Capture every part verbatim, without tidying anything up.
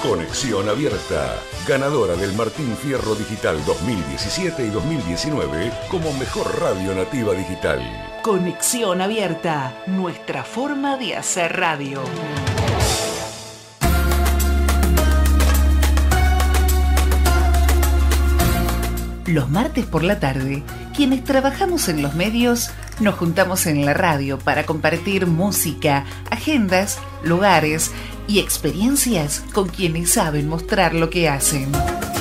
Conexión Abierta, ganadora del Martín Fierro Digital dos mil diecisiete y dos mil diecinueve como mejor radio nativa digital. Conexión Abierta, nuestra forma de hacer radio. Los martes por la tarde, quienes trabajamos en los medios, nos juntamos en la radio para compartir música, agendas, lugares y experiencias con quienes saben mostrar lo que hacen.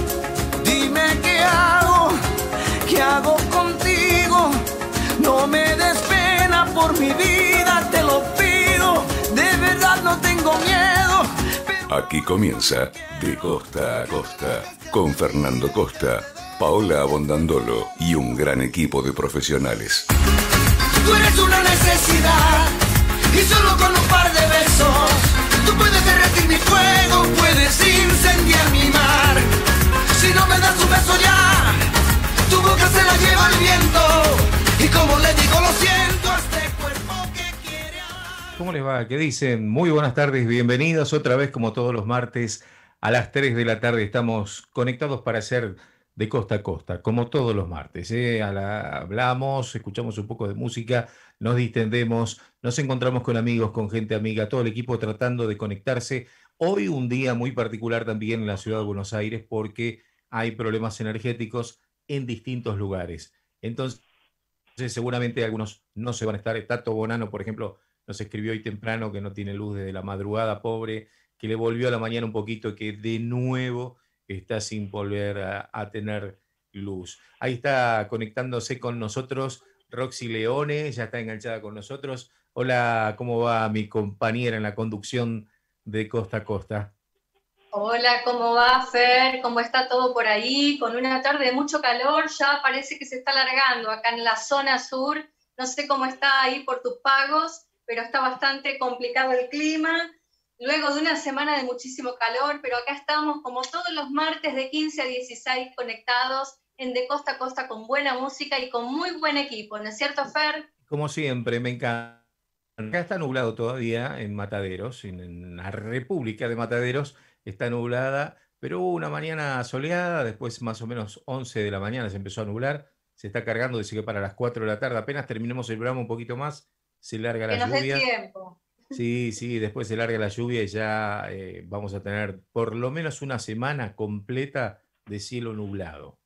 Dime qué hago, qué hago contigo. No me des pena por mi vida, te lo pido. De verdad no tengo miedo. Pero... Aquí comienza De Costa a Costa con Fernando Costa, Paola Abondandolo y un gran equipo de profesionales. Tú eres una necesidad y solo con un par de besos tú puedes derretir mi fuego, puedes incendiar mi mar. Si no me das un beso ya, tu boca se la lleva el viento. Y como le digo lo siento a este cuerpo que quiere amar. ¿Cómo les va? ¿Qué dicen? Muy buenas tardes, bienvenidos otra vez como todos los martes a las tres de la tarde. Estamos conectados para hacer De Costa a Costa, como todos los martes. ¿eh? A la, hablamos, escuchamos un poco de música, nos distendemos, nos encontramos con amigos, con gente amiga, todo el equipo tratando de conectarse. Hoy un día muy particular también en la ciudad de Buenos Aires porque hay problemas energéticos en distintos lugares. Entonces, seguramente algunos no se van a estar. Tato Bonano, por ejemplo, nos escribió hoy temprano que no tiene luz desde la madrugada, pobre, que le volvió a la mañana un poquito, que de nuevo está sin volver a, a tener luz. Ahí está conectándose con nosotros Roxy Leone, ya está enganchada con nosotros. Hola, ¿cómo va mi compañera en la conducción de Costa a Costa? Hola, ¿cómo va, Fer? ¿Cómo está todo por ahí? Con una tarde de mucho calor, ya parece que se está alargando acá en la zona sur. No sé cómo está ahí por tus pagos, pero está bastante complicado el clima. Luego de una semana de muchísimo calor, pero acá estamos como todos los martes de quince a dieciséis conectados en De Costa a Costa con buena música y con muy buen equipo, ¿no es cierto, Fer? Como siempre, me encanta. Acá está nublado todavía en Mataderos, en la República de Mataderos está nublada, pero hubo una mañana soleada, después más o menos once de la mañana se empezó a nublar, se está cargando, dice que para las cuatro de la tarde, apenas terminemos el programa un poquito más, se larga la lluvia. Que nos dé tiempo. Sí, sí, después se larga la lluvia y ya eh, vamos a tener por lo menos una semana completa de cielo nublado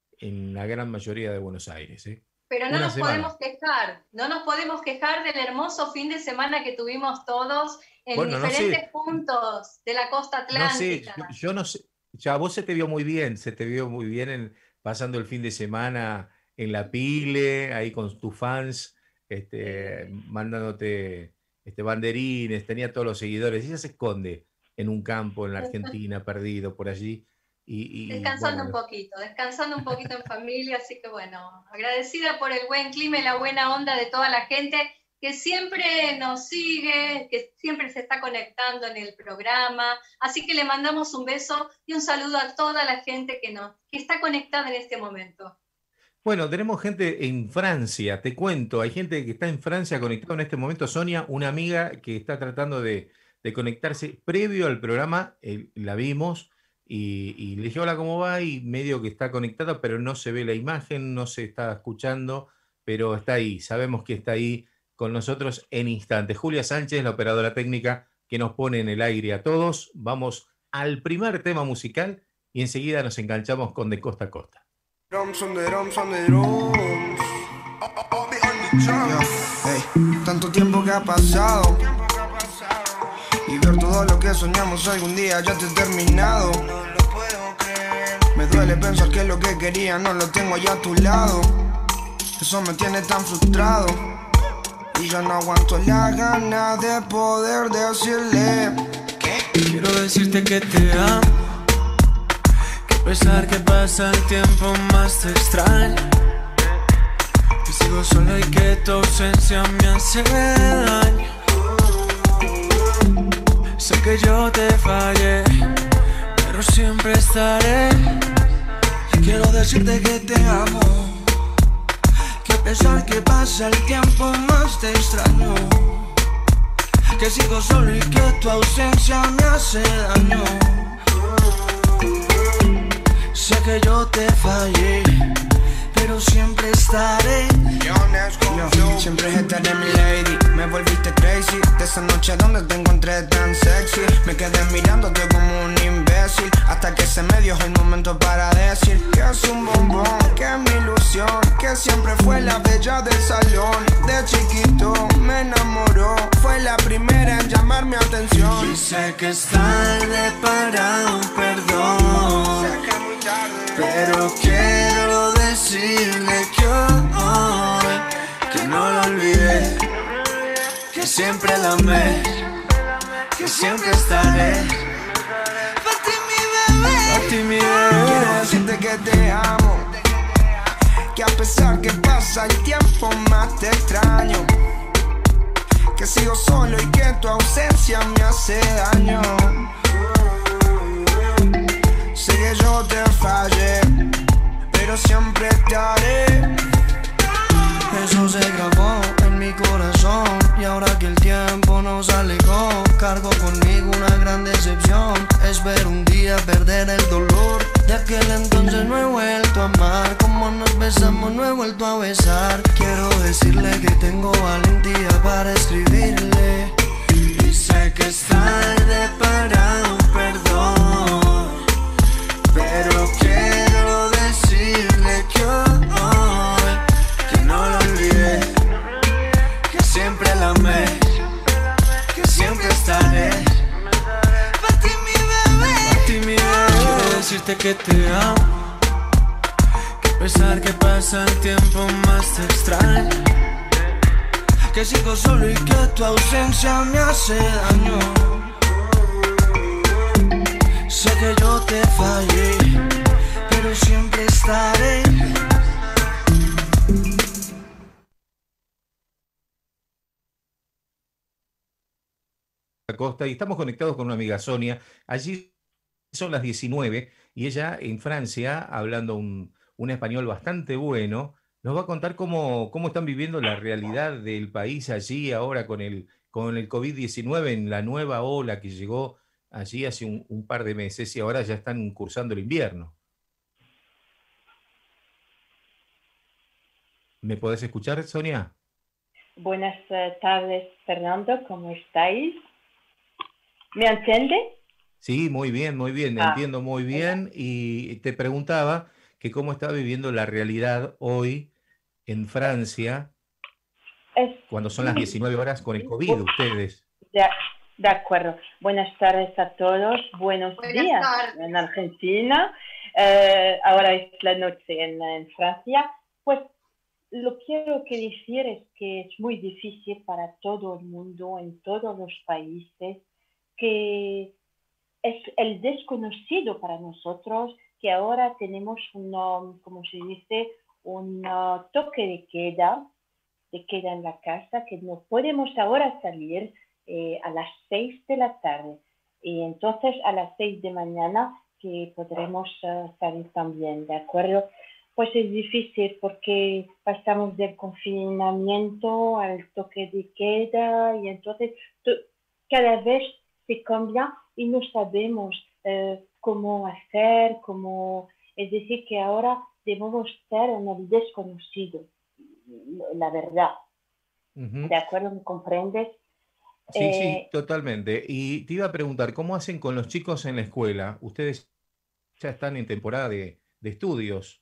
en la gran mayoría de Buenos Aires. ¿eh? Pero no una nos semana. podemos quejar, no nos podemos quejar del hermoso fin de semana que tuvimos todos en Bueno, no diferentes sé. puntos de la costa atlántica. No sé, yo, yo no sé, ya vos se te vio muy bien, se te vio muy bien en, pasando el fin de semana en la Pile, ahí con tus fans, este, mandándote... Este, banderines, tenía todos los seguidores, y ella se esconde en un campo en la Argentina, perdido por allí. Y, y, descansando bueno, un poquito, descansando un poquito en familia, así que bueno, agradecida por el buen clima y la buena onda de toda la gente que siempre nos sigue, que siempre se está conectando en el programa, así que le mandamos un beso y un saludo a toda la gente que, nos, que está conectada en este momento. Bueno, tenemos gente en Francia, te cuento, hay gente que está en Francia conectada en este momento. Sonia, una amiga que está tratando de, de conectarse previo al programa, eh, la vimos y, y le dije hola, ¿cómo va? Y medio que está conectada, pero no se ve la imagen, no se está escuchando, pero está ahí, sabemos que está ahí con nosotros en instantes. Julia Sánchez, la operadora técnica que nos pone en el aire a todos. Vamos al primer tema musical y enseguida nos enganchamos con De Costa a Costa. Drums on the drums on the drums. I'll be on the drums. Hey, tanto tiempo que ha pasado y ver todo lo que soñamos algún día ya te he terminado. No lo puedo creer. Me duele pensar que lo que quería no lo tengo allá a tu lado. Eso me tiene tan frustrado y ya no aguanto la gana de poder decirle que quiero decirte que te amo. A pesar que pasa el tiempo más te extraño, que sigo solo y que tu ausencia me hace daño. Sé que yo te fallé, pero siempre estaré. Quiero decirte que te amo, que a pesar que pasa el tiempo más te extraño, que sigo solo y que tu ausencia me hace daño. Sé que yo te fallé, pero siempre estaré. Yo, siempre estaré mi lady. Me volviste crazy de esa noche donde te encontré tan sexy. Me quedé mirándote como un imbécil hasta que se me dio el momento para decir que es un bombón, que es mi ilusión, que siempre fue la bella del salón. De chiquito me enamoró, fue la primera en llamar mi atención. Y sé que es tarde para un perdón, Sé que es muy tarde, pero quiero decirle que hoy, que no lo olvidé, que siempre la amé, que siempre estaré. Pa' ti mi bebé, pa' ti mi bebé. Quiero decirte que te amo, que a pesar que pasa el tiempo más te extraño, que sigo solo y que tu ausencia me hace daño. Sé que yo te fallé, pero siempre te haré. Eso se grabó en mi corazón y ahora que el tiempo nos alejó, cargo conmigo una gran decepción. Espero un día perder el dolor. De aquel entonces no he vuelto a amar, como nos besamos no he vuelto a besar. Quiero decirle que tengo valentía para escribirle. y sé que es tarde para un perdón, pero quiero decirle que hoy, que no lo olvidé, que siempre la amé, que siempre estaré. Pa' ti mi bebé, Pa' ti mi bebé. quiero decirte que te amo, que a pesar que pasa el tiempo más te extraño, Que sigo solo y que tu ausencia me hace daño. Sé que yo te fallé, pero siempre estaré. Costa y estamos conectados con una amiga Sonia. Allí son las diecinueve y ella en Francia, hablando un, un español bastante bueno, nos va a contar cómo, cómo están viviendo la realidad del país allí ahora con el, con el COVID diecinueve en la nueva ola que llegó allí hace un, un par de meses y ahora ya están cursando el invierno. ¿Me podés escuchar, Sonia? Buenas eh, tardes, Fernando, ¿cómo estáis? ¿Me entiende? Sí, muy bien, muy bien, Ah, entiendo muy bien. Y te preguntaba que cómo está viviendo la realidad hoy en Francia, es cuando son las muy diecinueve horas con el difícil. COVID, ustedes. De, de acuerdo. Buenas tardes a todos. Buenos Buenas días tardes. en Argentina. Eh, ahora es la noche en, en Francia. Pues lo que quiero que decir es que es muy difícil para todo el mundo, en todos los países, que es el desconocido para nosotros, que ahora tenemos un, como se dice, un uh, toque de queda, de queda en la casa, que no podemos ahora salir eh, a las seis de la tarde. Y entonces a las seis de mañana que podremos uh, salir también, ¿de acuerdo? Pues es difícil porque pasamos del confinamiento al toque de queda y entonces cada vez se cambia y no sabemos eh, cómo hacer, cómo... Es decir, que ahora debemos estar en el desconocido, la verdad. Ujú. ¿De acuerdo? ¿Me comprendes? Sí, Eh, sí, totalmente. Y te iba a preguntar, ¿cómo hacen con los chicos en la escuela? Ustedes ya están en temporada de, de estudios.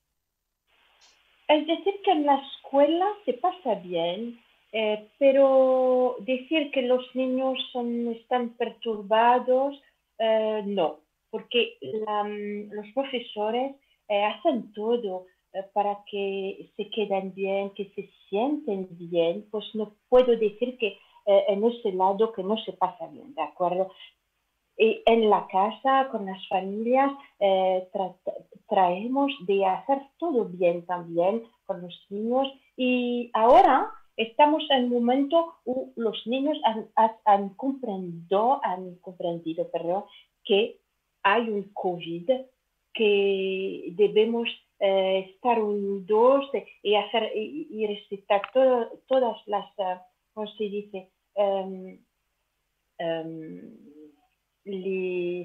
Es decir, que en la escuela se pasa bien, eh, pero decir que los niños son, están perturbados, eh, no, porque la, los profesores eh, hacen todo eh, para que se queden bien, que se sienten bien, pues no puedo decir que eh, en ese lado que no se pasa bien, ¿de acuerdo? Y en la casa, con las familias, eh, tra traemos de hacer todo bien también con los niños. Y ahora estamos en un momento où los niños han, han, han, comprendido, han comprendido perdón, que hay un COVID, que debemos eh, estar unidos y, hacer, y, y respetar todo, todas las, uh, ¿cómo se dice? Um, um, Les,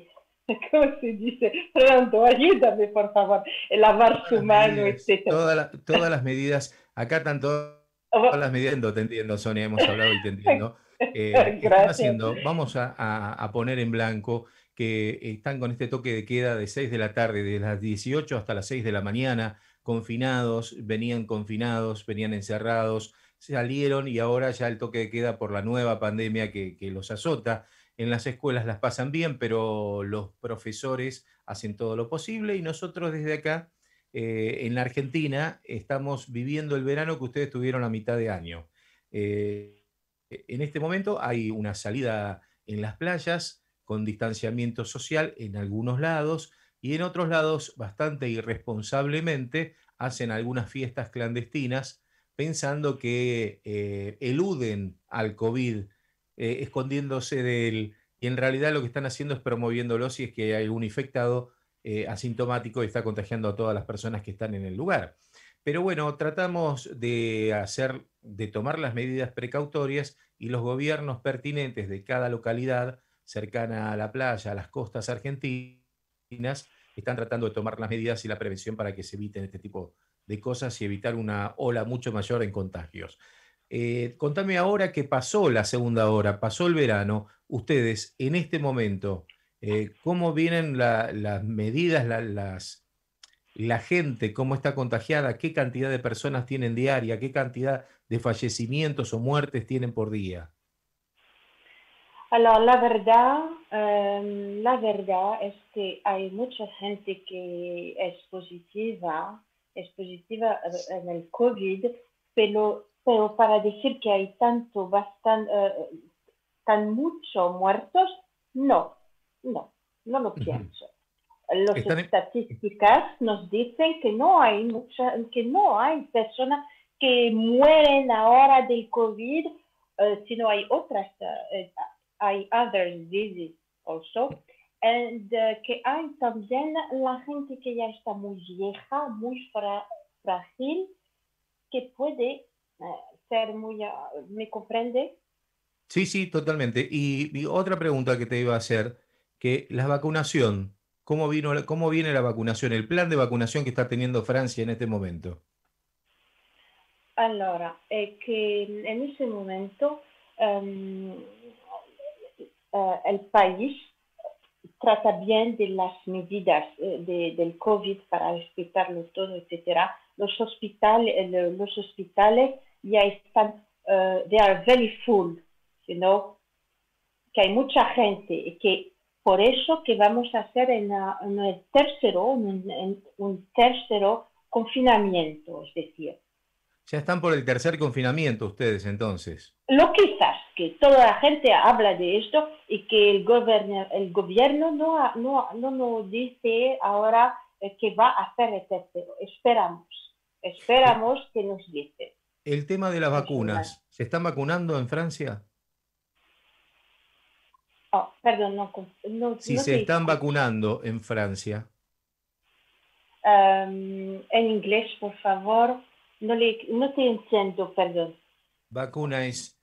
¿cómo se dice? Pronto, ayúdame, por favor. Lavar su mano, medidas, etcétera. Toda la, todas las medidas, acá están todas las medidas, te entiendo, Sonia, hemos hablado y te entiendo. Eh, están haciendo, vamos a, a, a poner en blanco que están con este toque de queda de seis de la tarde, de las dieciocho hasta las seis de la mañana, confinados, venían confinados, venían encerrados, salieron y ahora ya el toque de queda por la nueva pandemia que, que los azota. En las escuelas las pasan bien, pero los profesores hacen todo lo posible y nosotros desde acá, eh, en la Argentina, estamos viviendo el verano que ustedes tuvieron a mitad de año. Eh, en este momento hay una salida en las playas con distanciamiento social en algunos lados y en otros lados, bastante irresponsablemente, hacen algunas fiestas clandestinas pensando que eh, eluden al COVID, eh, escondiéndose de él, y en realidad lo que están haciendo es promoviéndolo si es que hay un infectado eh, asintomático y está contagiando a todas las personas que están en el lugar. Pero bueno, tratamos de hacer, de tomar las medidas precautorias y los gobiernos pertinentes de cada localidad cercana a la playa, a las costas argentinas, están tratando de tomar las medidas y la prevención para que se eviten este tipo de cosas y evitar una ola mucho mayor en contagios. Eh, contame ahora que pasó la segunda hora, pasó el verano, ustedes en este momento, eh, ¿cómo vienen la, las medidas, la, las, la gente, cómo está contagiada, qué cantidad de personas tienen diaria, qué cantidad de fallecimientos o muertes tienen por día? Alors, la verdad, um, la verdad es que hay mucha gente que es positiva, es positiva en el COVID, pero, pero para decir que hay tanto, bastante, uh, tan muchos muertos, no, no, no lo pienso. Las Están... estadísticas nos dicen que no hay mucha, que no hay personas que mueren ahora del COVID, uh, sino hay otras, uh, hay other diseases also, and uh, que hay también la gente que ya está muy vieja, muy fra frágil, que puede uh, ser muy, uh, ¿me comprende? Sí, sí, totalmente. Y, y otra pregunta que te iba a hacer, que la vacunación, ¿cómo vino, cómo viene la vacunación, el plan de vacunación que está teniendo Francia en este momento? Allora, è che en ese momento um, uh, el país trata bien de las medidas uh, de, del COVID para respetarlo todo, etcétera. Los hospitales, los hospitales ya están, uh, they are very full, you know, que hay mucha gente y que por eso que vamos a hacer en, la, en el tercero, en, en un tercero confinamiento, es decir. Ya están por el tercer confinamiento ustedes entonces. Lo quizás que toda la gente habla de esto y que el gobierno, el gobierno no, no, no nos dice ahora que va a hacer el tercero. Esperamos, esperamos que nos dice. El tema de las vacunas, ¿se están vacunando en Francia? Oh, perdón, no. no si no se están escucho. vacunando en Francia. Um, en inglés, por favor. No, le, no te entiendo, perdón. Vacuna es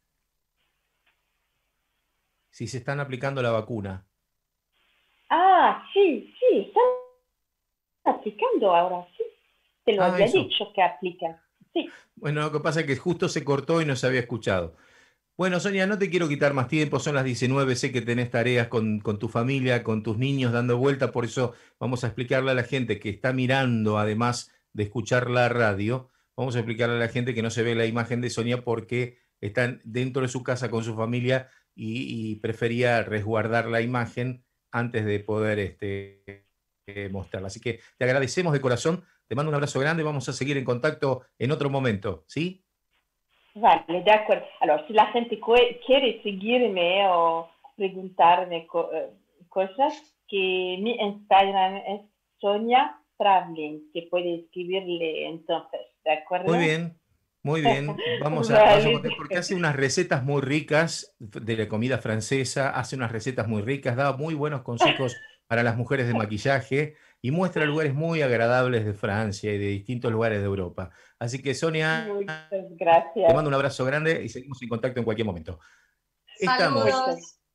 si se están aplicando la vacuna. Ah, sí, sí, están aplicando ahora, sí. Te lo ah, había eso. dicho que aplican. Sí. Bueno, lo que pasa es que justo se cortó y no se había escuchado. Bueno, Sonia, no te quiero quitar más tiempo, son las diecinueve, sé que tenés tareas con, con tu familia, con tus niños dando vuelta, por eso vamos a explicarle a la gente que está mirando, además de escuchar la radio, vamos a explicarle a la gente que no se ve la imagen de Sonia porque están dentro de su casa con su familia y, y prefería resguardar la imagen antes de poder este, eh, mostrarla. Así que te agradecemos de corazón, te mando un abrazo grande, vamos a seguir en contacto en otro momento, ¿sí? Vale, de acuerdo. Alors, si la gente quiere seguirme o preguntarme co cosas, que mi Instagram es Sonia Traveling, que puede escribirle entonces, ¿de acuerdo? Muy bien, muy bien. Vamos a, vale. vamos a porque hace unas recetas muy ricas de la comida francesa, hace unas recetas muy ricas, da muy buenos consejos para las mujeres de maquillaje y muestra lugares muy agradables de Francia y de distintos lugares de Europa. Así que, Sonia, muchas gracias. Te mando un abrazo grande y seguimos en contacto en cualquier momento. Estamos.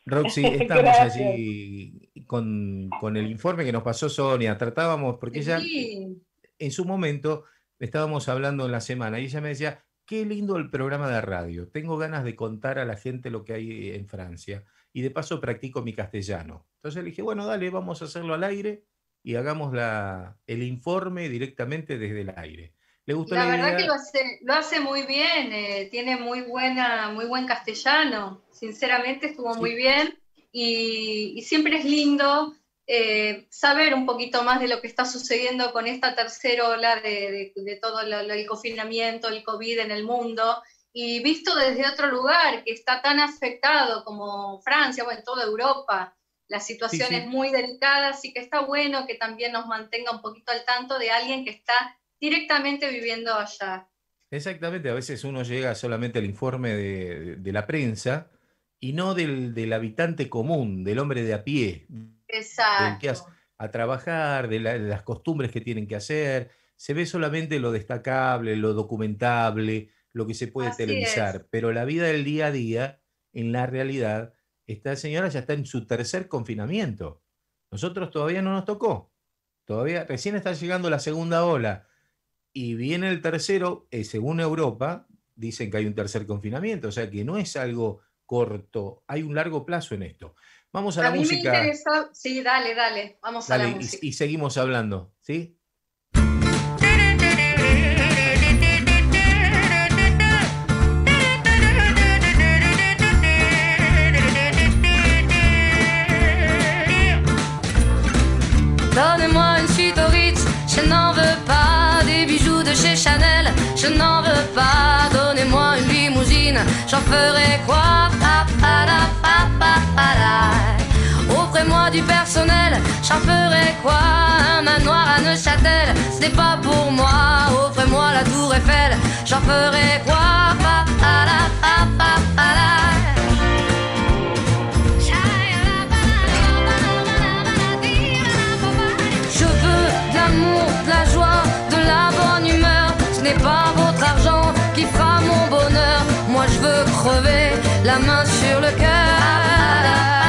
Roxy, estamos allí con, con el informe que nos pasó Sonia. Tratábamos, porque ella, Sí. en su momento, estábamos hablando en la semana y ella me decía, qué lindo el programa de radio. Tengo ganas de contar a la gente lo que hay en Francia. Y de paso practico mi castellano. Entonces le dije, bueno, dale, vamos a hacerlo al aire y hagamos la, el informe directamente desde el aire. ¿Le gustó La la verdad idea? que lo hace, lo hace muy bien, eh, tiene muy buena, muy buen castellano, sinceramente estuvo Sí. muy bien y, y siempre es lindo eh, saber un poquito más de lo que está sucediendo con esta tercera ola de, de, de todo lo, lo, el confinamiento, el COVID en el mundo, y visto desde otro lugar que está tan afectado como Francia, bueno, toda Europa, la situación Sí, sí. es muy delicada, así que está bueno que también nos mantenga un poquito al tanto de alguien que está directamente viviendo allá. Exactamente, a veces uno llega solamente al informe de, de la prensa y no del, del habitante común, del hombre de a pie, del que hace Exacto. a trabajar, de, la- de las costumbres que tienen que hacer. Se ve solamente lo destacable, lo documentable, lo que se puede Así es. televisar, pero la vida del día a día, en la realidad, esta señora ya está en su tercer confinamiento. Nosotros todavía no nos tocó, todavía recién está llegando la segunda ola. Y viene el tercero, eh, según Europa, dicen que hay un tercer confinamiento, o sea que no es algo corto, hay un largo plazo en esto. Vamos a A la mí me música, interesa, sí, dale, dale, vamos a la dale, y, música. y seguimos hablando, ¿sí? Donnez-moi une suite au Ritz, je n'en veux pas. Des bijoux de chez Chanel, je n'en veux pas. Donnez-moi une limousine, j'en ferai quoi? Pa, pa, la, pa, pa, pa, la. Offrez-moi du personnel, j'en ferai quoi? Un manoir à Neuchâtel, ce n'est pas pour moi. Offrez-moi la tour Eiffel, j'en ferai quoi? Pa, pa, la, pa, pa, pa, la. Je veux de l'amour, de la joie, de la bonne humeur. Ce n'est pas votre argent qui fera mon bonheur. Moi je veux crever la main sur le cœur.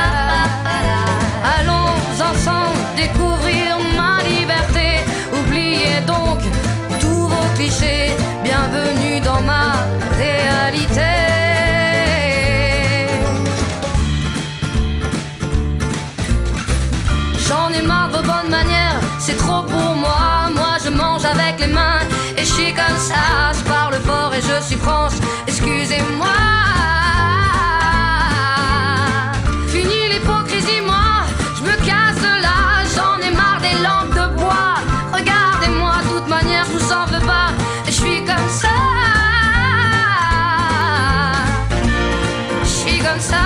Allons ensemble découvrir ma liberté. Oubliez donc tous vos clichés. Bienvenue dans ma réalité. J'en ai marre de vos bonnes manières, c'est trop pour moi. Moi je mange avec les mains et je suis comme ça. Je parle fort et je suis franche, excusez-moi. Fini l'hypocrisie, moi, je me casse de là. J'en ai marre des lampes de bois. Regardez-moi, de toute manière, je vous en veux pas. Et je suis comme ça. Je suis comme ça.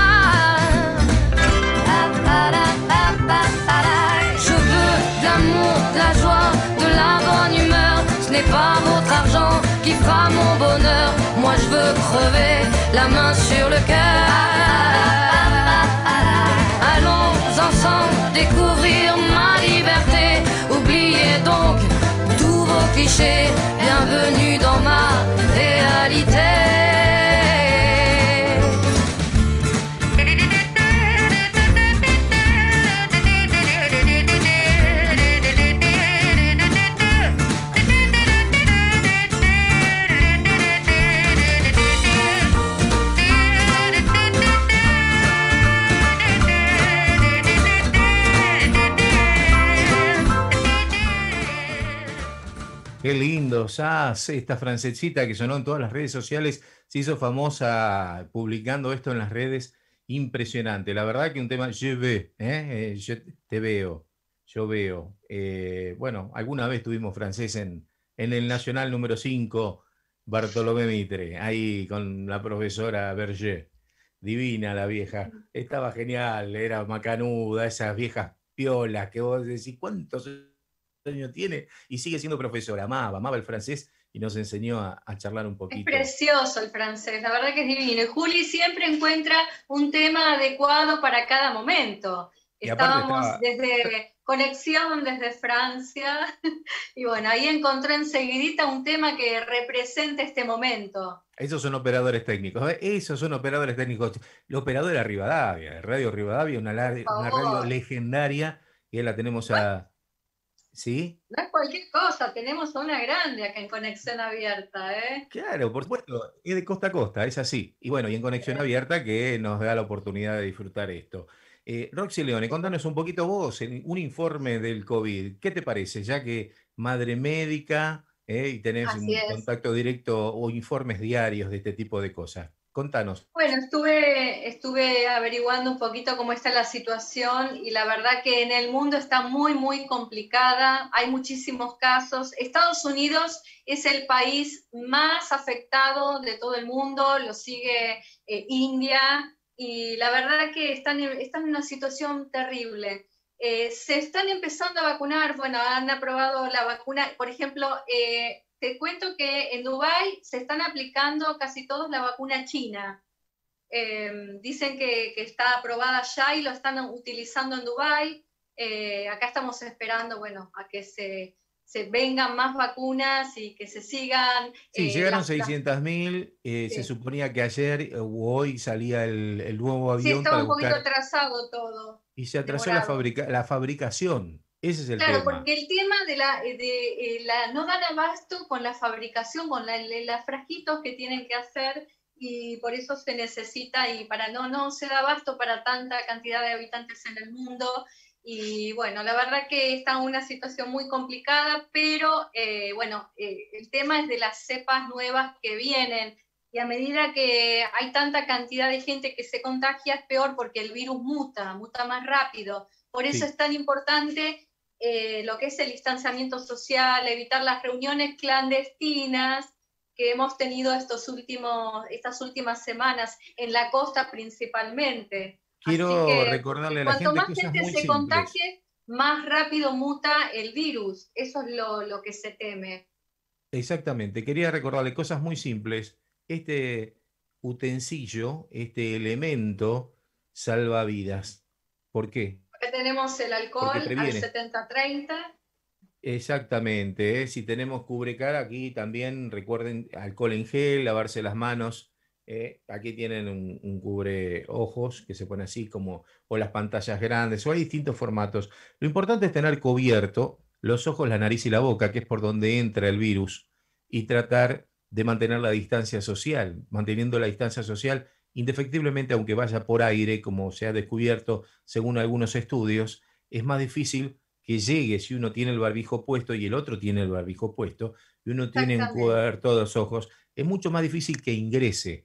Je veux de l'amour, de la joie, de la bonne humeur. Ce n'est pas votre argent qui fera mon bonheur. Moi je veux crever la main sur le cœur. Allons ensemble découvrir ma liberté. Oubliez donc tous vos clichés. Bienvenue dans ma réalité. Qué lindo, Sass, esta francesita que sonó en todas las redes sociales, se hizo famosa publicando esto en las redes, impresionante. La verdad que un tema, je veux, ¿eh? Eh, yo te veo, yo veo. Eh, bueno, alguna vez tuvimos francés en, en el Nacional número cinco, Bartolomé Mitre, ahí con la profesora Berger. Divina la vieja, estaba genial, era macanuda, esas viejas piolas que vos decís, ¿cuántos años tiene? Y sigue siendo profesora, amaba, amaba el francés y nos enseñó a, a charlar un Es poquito. precioso el francés, la verdad que es divino. Y Juli siempre encuentra un tema adecuado para cada momento. Y aparte Estábamos estaba... desde conexión desde Francia y bueno, ahí encontré enseguidita un tema que representa este momento. Esos son operadores técnicos, ¿eh? Esos son operadores técnicos. El operador era Rivadavia, Radio Rivadavia, una, Por una radio favor. legendaria, y la tenemos a... ¿Sí? No es cualquier cosa, tenemos a una grande acá en Conexión Abierta, ¿eh? Claro, por supuesto, es de costa a costa, es así. Y bueno, y en Conexión Abierta que nos da la oportunidad de disfrutar esto. Eh, Roxy Leone, contanos un poquito vos, en un informe del COVID, ¿qué te parece? Ya que madre médica, eh, y tenés Así un es. contacto directo o informes diarios de este tipo de cosas. Contanos. Bueno, estuve, estuve averiguando un poquito cómo está la situación y la verdad que en el mundo está muy, muy complicada. Hay muchísimos casos. Estados Unidos es el país más afectado de todo el mundo, lo sigue eh, India y la verdad que están, están en una situación terrible. Eh, se están empezando a vacunar, bueno, han aprobado la vacuna, por ejemplo, eh, te cuento que en Dubái se están aplicando casi todos la vacuna china. Eh, dicen que, que está aprobada ya y lo están utilizando en Dubái. Eh, acá estamos esperando, bueno, a que se, se vengan más vacunas y que se sigan. Sí, Eh, llegaron las, las, seiscientas mil, eh, sí. Se suponía que ayer o hoy salía el, el nuevo Sí, avión estaba para un poquito buscar... atrasado todo. Y se atrasó la, Demorado. fabrica, la fabricación, ese es el Claro, tema. porque el tema de la, de, de la no dan abasto con la fabricación, con la, los frasquitos que tienen que hacer y por eso se necesita y para no, no se da abasto para tanta cantidad de habitantes en el mundo y bueno, la verdad que está en una situación muy complicada, pero eh, bueno, eh, el tema es de las cepas nuevas que vienen y a medida que hay tanta cantidad de gente que se contagia es peor porque el virus muta, muta más rápido. Por eso Sí. es tan importante Eh, lo que es el distanciamiento social, evitar las reuniones clandestinas que hemos tenido estos últimos, estas últimas semanas en la costa principalmente. Quiero Así que recordarle a la cuanto gente más cosas gente muy se simples. contagie, más rápido muta el virus. Eso es lo, lo que se teme. Exactamente, quería recordarle cosas muy simples. Este utensilio, este elemento, salva vidas. ¿Por qué? Acá tenemos el Porque alcohol al previene. setenta treinta. Exactamente, ¿eh? Si tenemos cubrecara, aquí también recuerden alcohol en gel, lavarse las manos. ¿Eh? Aquí tienen un, un cubre ojos que se pone así como, o las pantallas grandes, o hay distintos formatos. Lo importante es tener cubierto los ojos, la nariz y la boca, que es por donde entra el virus, y tratar de mantener la distancia social. Manteniendo la distancia social, indefectiblemente, aunque vaya por aire, como se ha descubierto según algunos estudios, es más difícil que llegue si uno tiene el barbijo puesto y el otro tiene el barbijo puesto, y uno tiene encubiertos los ojos, es mucho más difícil que ingrese.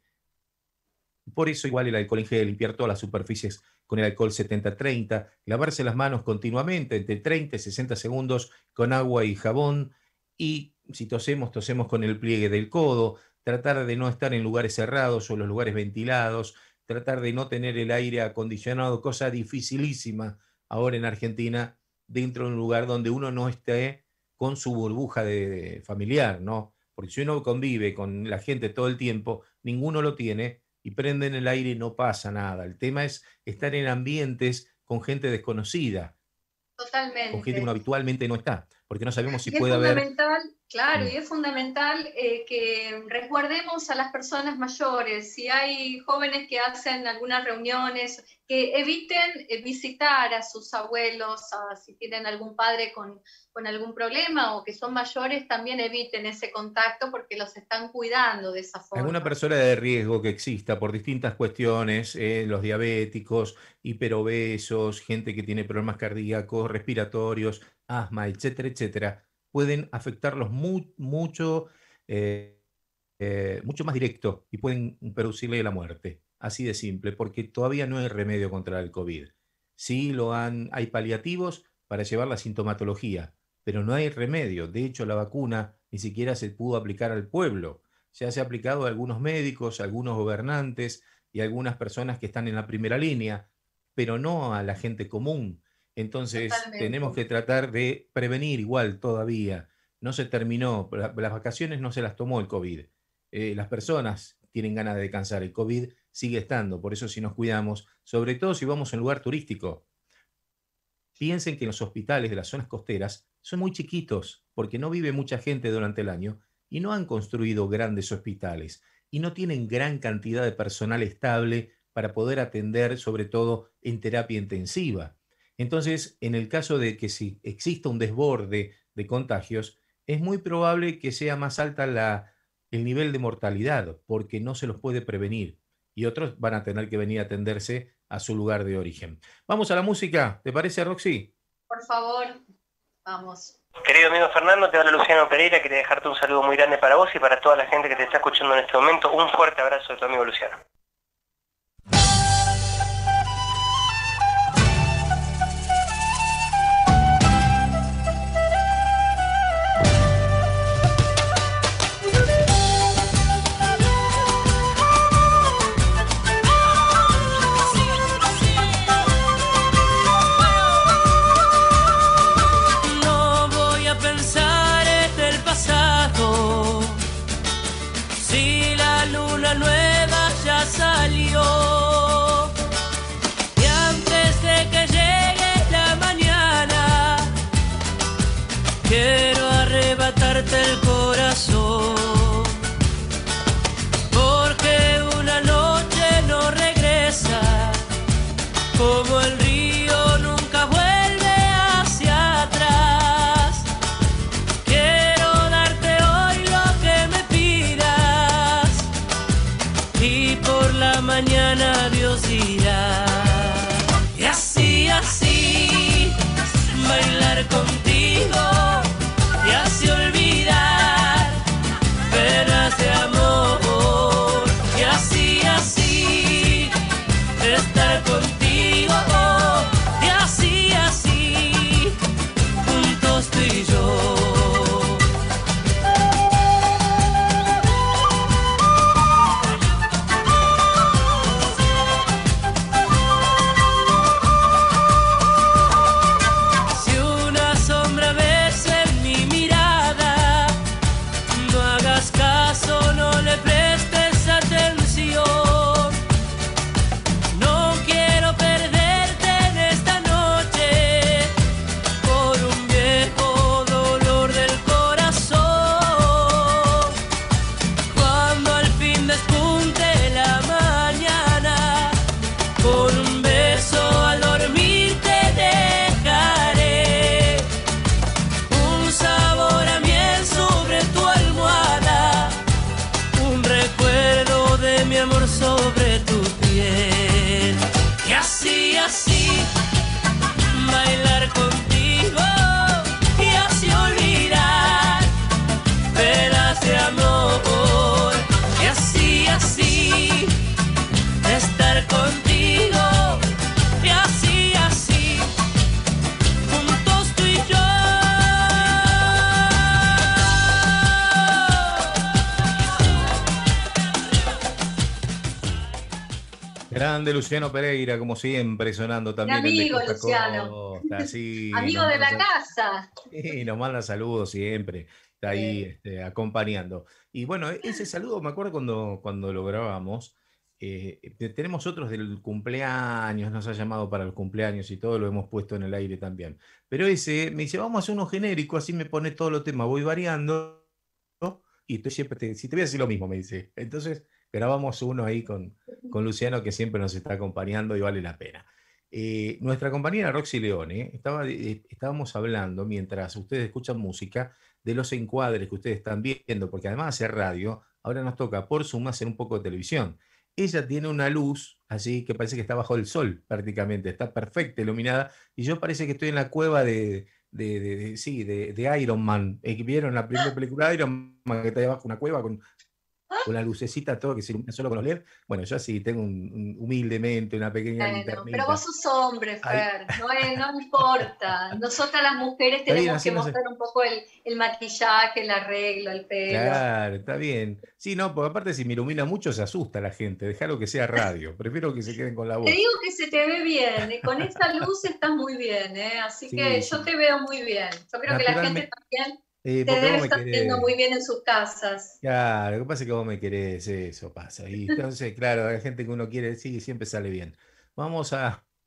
Por eso igual el alcohol en gel, limpiar todas las superficies con el alcohol setenta treinta, lavarse las manos continuamente entre treinta y sesenta segundos con agua y jabón, y si tosemos, tosemos con el pliegue del codo, tratar de no estar en lugares cerrados o los lugares ventilados, tratar de no tener el aire acondicionado, cosa dificilísima ahora en Argentina, dentro de un lugar donde uno no esté con su burbuja de, de familiar, ¿no? Porque si uno convive con la gente todo el tiempo, ninguno lo tiene, y prenden el aire y no pasa nada. El tema es estar en ambientes con gente desconocida, Totalmente. con gente que uno habitualmente no está, porque no sabemos si y puede es haber... fundamental, claro, Mm. y es fundamental eh, que resguardemos a las personas mayores. Si hay jóvenes que hacen algunas reuniones, que eviten eh, visitar a sus abuelos, a, si tienen algún padre con, con algún problema o que son mayores, también eviten ese contacto porque los están cuidando de esa forma. Alguna persona de riesgo que exista por distintas cuestiones, eh, los diabéticos, hiperobesos, gente que tiene problemas cardíacos, respiratorios, asma, etcétera, etcétera, pueden afectarlos mu mucho, eh, eh, mucho más directo y pueden producirle la muerte. Así de simple, porque todavía no hay remedio contra el COVID. Sí lo han, hay paliativos para llevar la sintomatología, pero no hay remedio. De hecho, la vacuna ni siquiera se pudo aplicar al pueblo. Ya se ha aplicado a algunos médicos, a algunos gobernantes y a algunas personas que están en la primera línea, pero no a la gente común. Entonces, Totalmente. tenemos que tratar de prevenir igual todavía. No se terminó, las vacaciones no se las tomó el COVID. Eh, las personas tienen ganas de descansar, el COVID sigue estando, por eso si nos cuidamos, sobre todo si vamos a un lugar turístico, piensen que los hospitales de las zonas costeras son muy chiquitos porque no vive mucha gente durante el año y no han construido grandes hospitales y no tienen gran cantidad de personal estable para poder atender, sobre todo en terapia intensiva. Entonces, en el caso de que si exista un desborde de contagios, es muy probable que sea más alta la, el nivel de mortalidad, porque no se los puede prevenir. Y otros van a tener que venir a atenderse a su lugar de origen. Vamos a la música, ¿te parece, Roxy? Por favor, vamos. Querido amigo Fernando, te habla Luciano Pereira. Quería dejarte un saludo muy grande para vos y para toda la gente que te está escuchando en este momento. Un fuerte abrazo de tu amigo Luciano. Salió y antes de que llegue la mañana quiero arrebatarte el corazón, porque una noche no regresa, como el río nunca vuelve hacia atrás. Quiero darte hoy lo que me pidas y por la mañana Dios dirá. Y así, así, bailar contigo y así olvidar penas de amor. Y así, así, estar contigo y así, así, juntos tú y yo. Sobre tu piel y así, así bailar contigo y así olvidar penas de amor. Y así, así estar contigo y así, así juntos tú y yo. Grande Luciano Pereira, como siempre, sonando también. Mi amigo el de Costa Luciano. Costa, sí, amigo de la sal... casa. Sí, nos manda saludos siempre. Está ahí sí. este, acompañando. Y bueno, ese saludo me acuerdo cuando, cuando lo grabamos. Eh, tenemos otros del cumpleaños, nos ha llamado para el cumpleaños y todo, lo hemos puesto en el aire también. Pero ese me dice, vamos a hacer uno genérico, así me pone todos los temas, voy variando. Y tú siempre te, si te voy a decir lo mismo, me dice. Entonces grabamos uno ahí con, con Luciano, que siempre nos está acompañando y vale la pena. Eh, nuestra compañera Roxy Leone, estaba, eh, estábamos hablando, mientras ustedes escuchan música, de los encuadres que ustedes están viendo, porque además de hacer radio, ahora nos toca por Zoom hacer un poco de televisión. Ella tiene una luz así que parece que está bajo el sol prácticamente, está perfecta, iluminada, y yo parece que estoy en la cueva de... De, de, de, sí, de, de Iron Man. ¿Vieron la primera película de Iron Man que está debajo de una cueva con, con la lucecita, todo que se ilumina solo con los L E D? Bueno, yo sí tengo un, un, humildemente una pequeña bueno, linternita. Pero vos sos hombre, Fer, no, es, no importa. Nosotras las mujeres tenemos bien, que no mostrar sé. un poco el, el maquillaje, el arreglo, el pelo. Claro, está bien. Sí, no, porque aparte si me ilumina mucho se asusta la gente. Déjalo que sea radio. Prefiero que se queden con la voz. Te digo que se te ve bien. ¿eh? Con esta luz estás muy bien. ¿eh? Así sí, que yo sí. te veo muy bien. Yo creo que la gente también eh, te debe estar viendo muy bien en sus casas. Claro, lo que pasa es que vos me querés, eso pasa. Y entonces, claro, la gente que uno quiere, sí, siempre sale bien. Vamos a,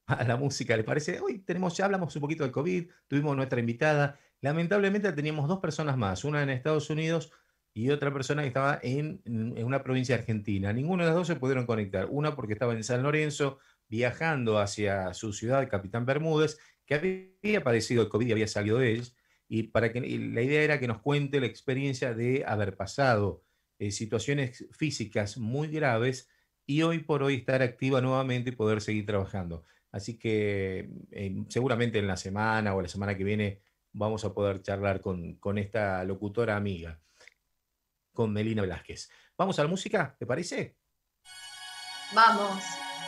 a la música, ¿le parece? Hoy tenemos, ya hablamos un poquito del COVID, tuvimos nuestra invitada. Lamentablemente teníamos dos personas más, una en Estados Unidos y otra persona que estaba en, en una provincia argentina. Ninguno de los dos se pudieron conectar. Una porque estaba en San Lorenzo, viajando hacia su ciudad, Capitán Bermúdez, que había padecido el COVID y había salido de él. Y, para que, y la idea era que nos cuente la experiencia de haber pasado eh, situaciones físicas muy graves y hoy por hoy estar activa nuevamente y poder seguir trabajando. Así que eh, seguramente en la semana o la semana que viene vamos a poder charlar con, con esta locutora amiga, con Melina Velázquez. ¿Vamos a la música? ¿Te parece? Vamos.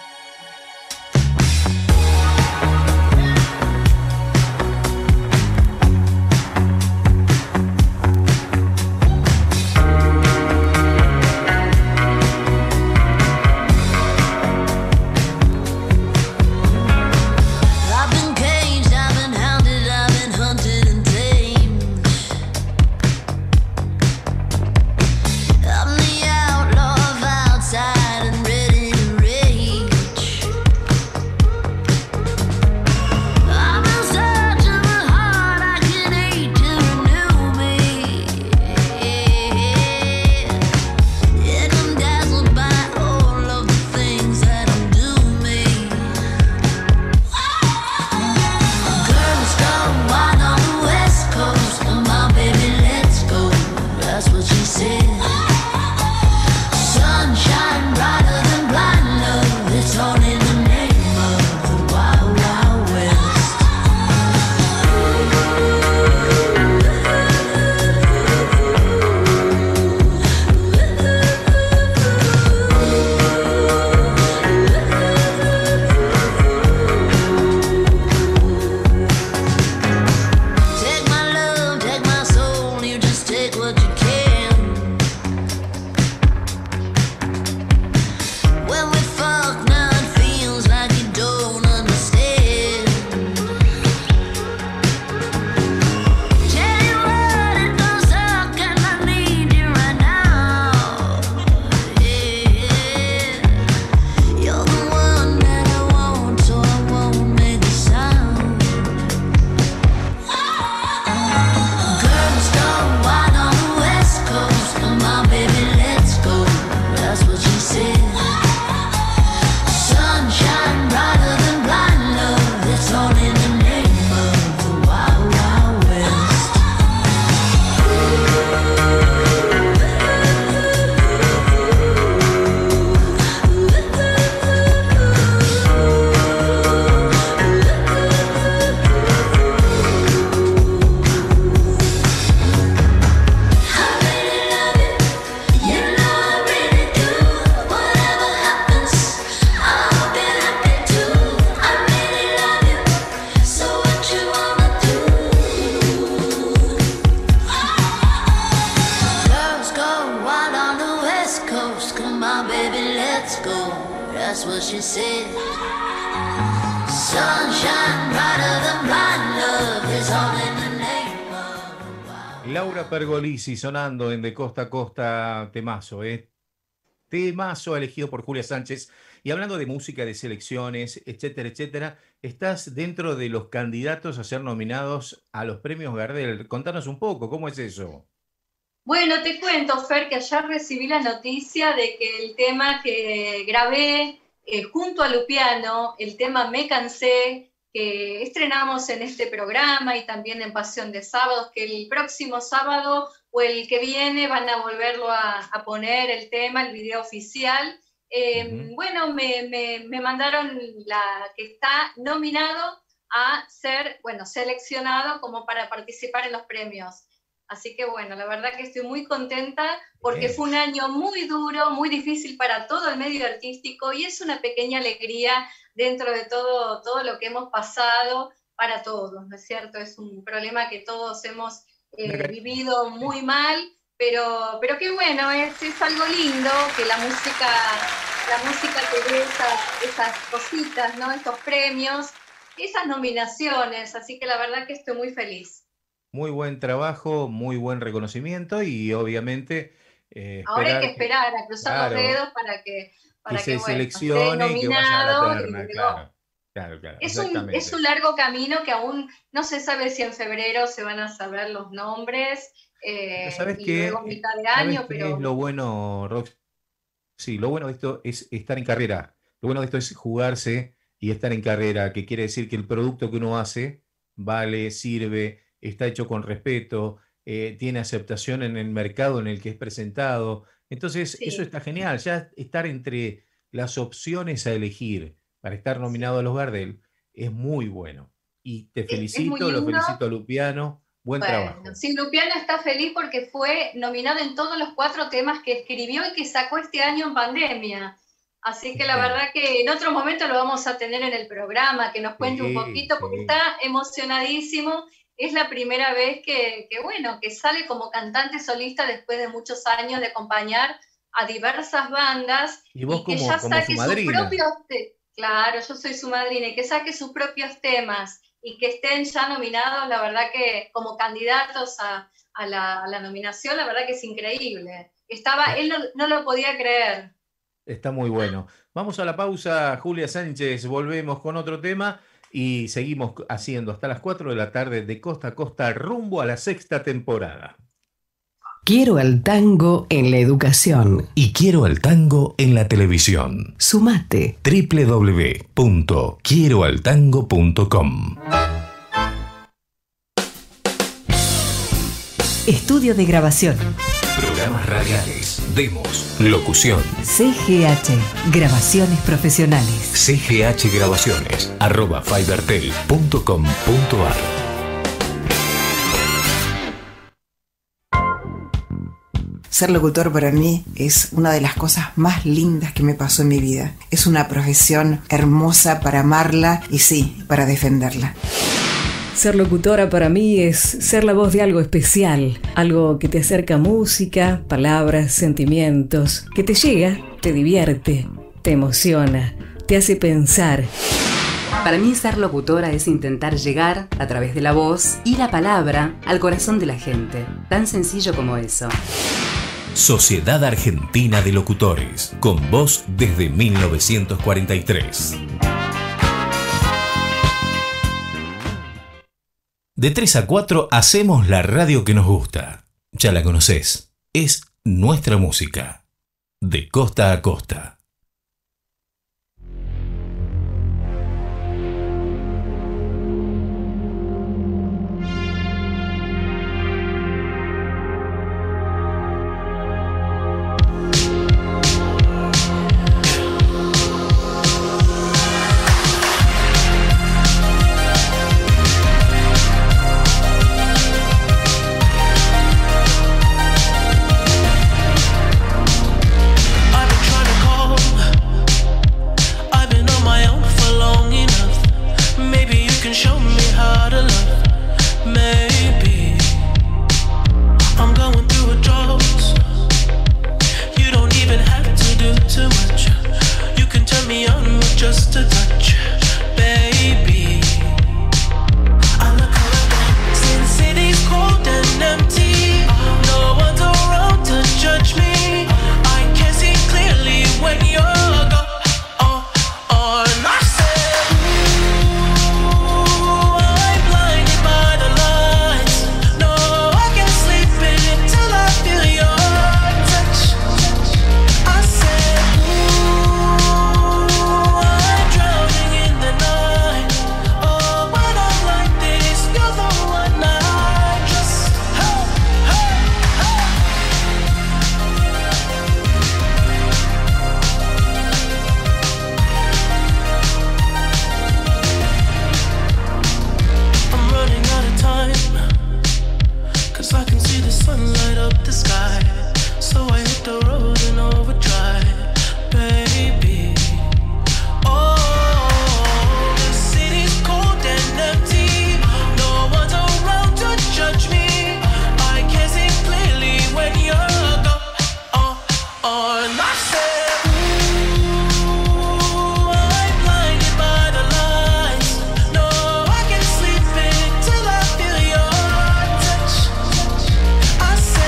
Laura Pergolisi sonando en De Costa a Costa, temazo, ¿eh? Temazo elegido por Julia Sánchez. Y hablando de música, de selecciones, etcétera, etcétera, estás dentro de los candidatos a ser nominados a los premios Gardel. Contanos un poco, ¿cómo es eso? Bueno, te cuento, Fer, que ayer recibí la noticia de que el tema que grabé eh, junto a Lupiano, el tema Me Cansé, que estrenamos en este programa y también en Pasión de Sábados, que el próximo sábado o el que viene van a volverlo a, a poner el tema, el video oficial. Eh, uh-huh. Bueno, me, me, me mandaron la que está nominado a ser, bueno, seleccionado como para participar en los premios. Así que bueno, la verdad que estoy muy contenta porque Bien. Fue un año muy duro, muy difícil para todo el medio artístico y es una pequeña alegría dentro de todo, todo lo que hemos pasado para todos, ¿no es cierto? Es un problema que todos hemos eh, vivido muy mal, pero, pero qué bueno, es, es algo lindo que la música, la música te dé esas, esas cositas, ¿no? Estos premios, esas nominaciones, así que la verdad que estoy muy feliz. Muy buen trabajo, muy buen reconocimiento y obviamente... Eh, Ahora hay que esperar a cruzar claro, los dedos para que, para que que se bueno, seleccione y que vaya a la terna, claro. Claro, claro, es, un, es un largo camino que aún no se sabe si en febrero se van a saber los nombres, eh, ¿Sabes y qué? luego mitad de ¿Sabes año, qué pero... es lo bueno, Rox? Sí, lo bueno de esto es estar en carrera. Lo bueno de esto es jugarse y estar en carrera, que quiere decir que el producto que uno hace vale, sirve, está hecho con respeto, eh, tiene aceptación en el mercado en el que es presentado. Entonces, Sí. eso está genial. Ya estar entre las opciones a elegir para estar nominado a los Gardel es muy bueno. Y te Es- es muy felicito, lo lindo. felicito a Lupiano. Buen trabajo. Bueno, sí, Lupiano está feliz porque fue nominado en todos los cuatro temas que escribió y que sacó este año en pandemia. Así que la Bien. verdad que en otro momento lo vamos a tener en el programa, que nos cuente Sí, un poquito, porque sí. está emocionadísimo. Es la primera vez que, que, bueno, que sale como cantante solista después de muchos años de acompañar a diversas bandas Y vos y que como, ya como saque su sus madrina. propios... te- Claro, yo soy su madrina, y que saque sus propios temas y que estén ya nominados, la verdad que como candidatos a, a, la, a la nominación, la verdad que es increíble. Estaba, él no, no lo podía creer. Está muy bueno. Vamos a la pausa, Julia Sánchez. Volvemos con otro tema y seguimos haciendo hasta las cuatro de la tarde de costa a costa rumbo a la sexta temporada. Quiero al tango en la educación. Y quiero al tango en la televisión. Sumate. doble u doble u doble u punto quiero al tango punto com. Estudio de grabación. Programas radiales, demos, locución. C G H. Grabaciones profesionales. C G H Grabaciones, arroba fibertel punto com punto ar. Ser locutor para mí es una de las cosas más lindas que me pasó en mi vida. Es una profesión hermosa para amarla y sí, para defenderla. Ser locutora para mí es ser la voz de algo especial, algo que te acerca música, palabras, sentimientos, que te llega, te divierte, te emociona, te hace pensar. Para mí ser locutora es intentar llegar, a través de la voz y la palabra, al corazón de la gente. Tan sencillo como eso. Sociedad Argentina de Locutores, con voz desde mil novecientos cuarenta y tres. De tres a cuatro hacemos la radio que nos gusta. Ya la conocés. Es nuestra música. De costa a costa. Just a touch, baby. I look around, since city's cold and empty, no one's around to judge me. I can see clearly when you're gone. Oh, oh, and I said, ooh, I'm blinded by the lights. No, I can't sleep until I feel your touch. I said, ooh, I'm drowning in the night. Oh, when I'm like this, you're the one I just. Hey, hey, I'm running out of time, 'cause I can see the sun light up the sky. So I hit the road in overdrive, baby. Oh, the city's cold and empty. No one's around to judge me. I can see clearly when you're gone. Oh, oh, and I said, ooh, I'm blinded by the lights. No, I can't sleep until I feel your touch. I said,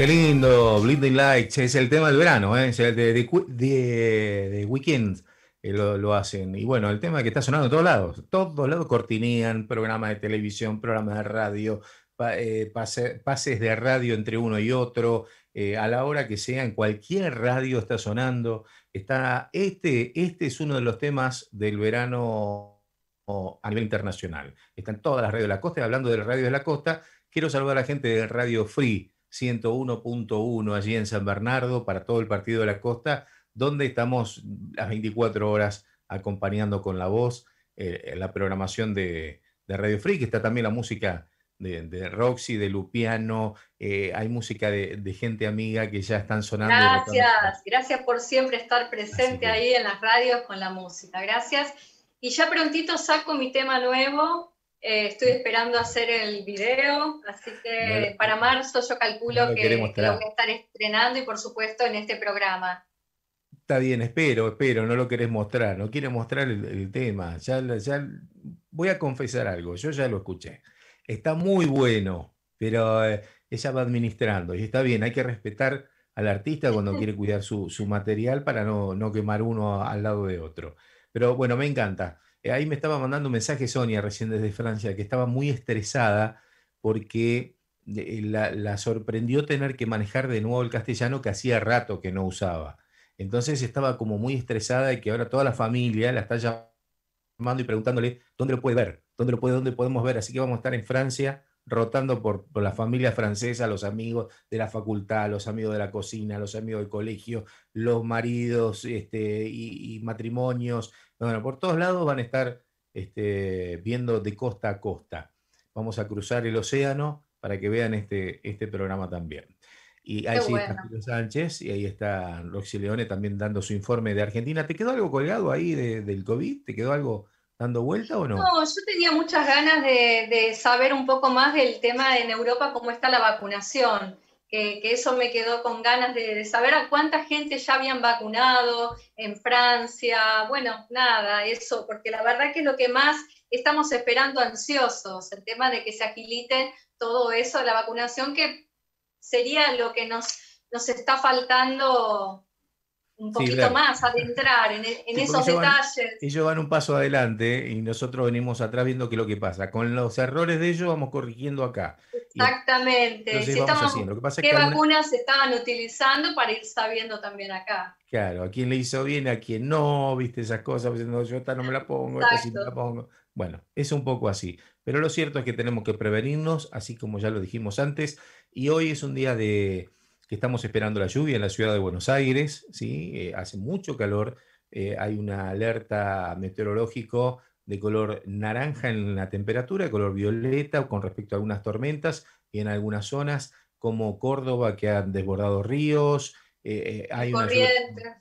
Qué lindo, Blinding Lights, es el tema del verano, ¿eh? Es el de, de, de, de Weekend, eh, lo, lo hacen. Y bueno, el tema que está sonando en todos lados, todos lados cortinean, programas de televisión, programas de radio, pa, eh, pase, pases de radio entre uno y otro, eh, a la hora que sea, en cualquier radio está sonando. Está, este, este es uno de los temas del verano a nivel internacional. Están todas las radios de la costa, y hablando de la radio de la costa, quiero saludar a la gente de Radio Free ciento uno punto uno allí en San Bernardo para todo el partido de la costa, donde estamos las veinticuatro horas acompañando con la voz eh, la programación de, de Radio Free, que está también la música de, de Roxy, de Lupiano, eh, hay música de, de gente amiga que ya están sonando. Gracias, gracias por siempre estar presente que... ahí en las radios con la música, gracias. Y ya prontito saco mi tema nuevo. Eh, estoy esperando hacer el video, así que no, para marzo yo calculo no que, que lo voy a estar estrenando y por supuesto en este programa. Está bien, espero, espero, no lo querés mostrar, no quiere mostrar el, el tema. Ya, ya voy a confesar algo, yo ya lo escuché. Está muy bueno, pero eh, ella va administrando y está bien, hay que respetar al artista cuando quiere cuidar su, su material para no, no quemar uno al lado de otro. Pero bueno, me encanta. Ahí me estaba mandando un mensaje Sonia recién desde Francia, que estaba muy estresada porque la, la sorprendió tener que manejar de nuevo el castellano que hacía rato que no usaba. Entonces estaba como muy estresada y que ahora toda la familia la está llamando y preguntándole dónde lo puede ver, dónde lo puede, dónde podemos ver. Así que vamos a estar en Francia rotando por, por la familia francesa, los amigos de la facultad, los amigos de la cocina, los amigos del colegio, los maridos este, y, y matrimonios. Bueno, por todos lados van a estar este, viendo de costa a costa. Vamos a cruzar el océano para que vean este, este programa también. Y ahí Qué sí bueno. está Julio Sánchez y ahí está Roxy Leone también dando su informe de Argentina. ¿Te quedó algo colgado ahí de, del COVID? ¿Te quedó algo dando vuelta o no? No, yo tenía muchas ganas de, de saber un poco más del tema en Europa, cómo está la vacunación. Que, que eso me quedó con ganas de, de saber a cuánta gente ya habían vacunado en Francia. Bueno, nada, eso, porque la verdad que es lo que más estamos esperando ansiosos, el tema de que se agilite todo eso, la vacunación, que sería lo que nos, nos está faltando un poquito sí, claro. más, adentrar en, en sí, esos detalles. Van, ellos van un paso adelante y nosotros venimos atrás viendo qué es lo que pasa. Con los errores de ellos vamos corrigiendo acá. Exactamente. Si estamos, lo que pasa ¿Qué es que vacunas alguna... se estaban utilizando para ir sabiendo también acá? Claro, a quién le hizo bien, a quién no, viste esas cosas, no, yo esta no me la pongo, esta sí me la pongo. Bueno, es un poco así. Pero lo cierto es que tenemos que prevenirnos, así como ya lo dijimos antes, y hoy es un día de... que estamos esperando la lluvia en la ciudad de Buenos Aires, ¿sí? Eh, hace mucho calor, eh, hay una alerta meteorológico de color naranja en la temperatura, de color violeta con respecto a algunas tormentas, y en algunas zonas como Córdoba que han desbordado ríos, eh, hay, una lluvia,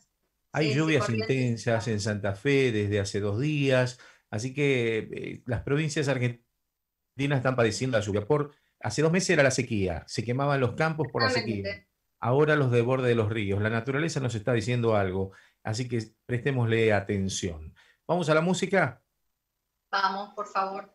hay sí, lluvias sí, intensas en Santa Fe desde hace dos días, así que eh, las provincias argentinas están padeciendo la lluvia. Por, hace dos meses era la sequía, se quemaban los campos por la sequía. Ahora los desbordes de los ríos. La naturaleza nos está diciendo algo, así que prestémosle atención. ¿Vamos a la música? Vamos, por favor.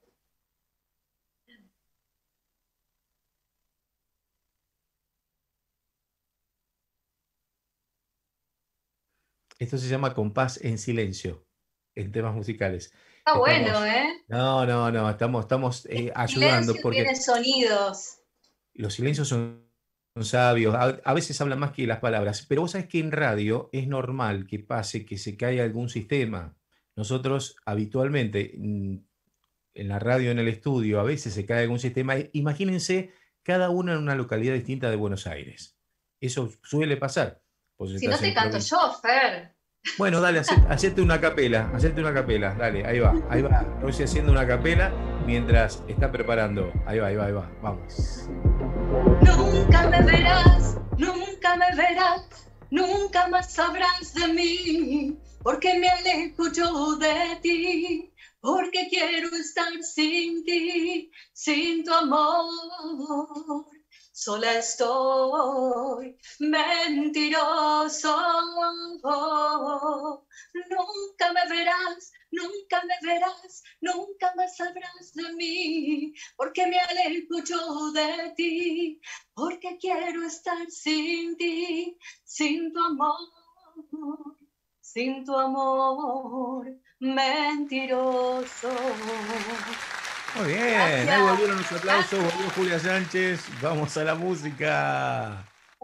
Esto se llama Compás en Silencio, en temas musicales. Está estamos, bueno, ¿eh? No, no, no, estamos, estamos eh, ayudando. Silencio porque tiene sonidos. Los silencios son... son sabios, a, a veces hablan más que las palabras, pero vos sabés que en radio es normal que pase que se caiga algún sistema. Nosotros habitualmente en la radio, en el estudio, a veces se cae algún sistema. Imagínense cada uno en una localidad distinta de Buenos Aires. Eso suele pasar. Si no te canto yo, Fer. Bueno, dale, hacete una capela, hacete una capela, dale, ahí va, ahí va. Rosy haciendo una capela mientras está preparando. Ahí va, ahí va, ahí va, vamos. Nunca me verás, nunca me verás, nunca más sabrás de mí, porque me alejo yo de ti, porque quiero estar sin ti, sin tu amor. Sola estoy, mentiroso. Nunca me verás, nunca me verás, nunca más sabrás de mí, porque me alejo yo de ti, porque quiero estar sin ti, sin tu amor, sin tu amor mentiroso. Muy bien, Gracias. ahí volvieron los aplausos, volvió Julia Sánchez, vamos a la música.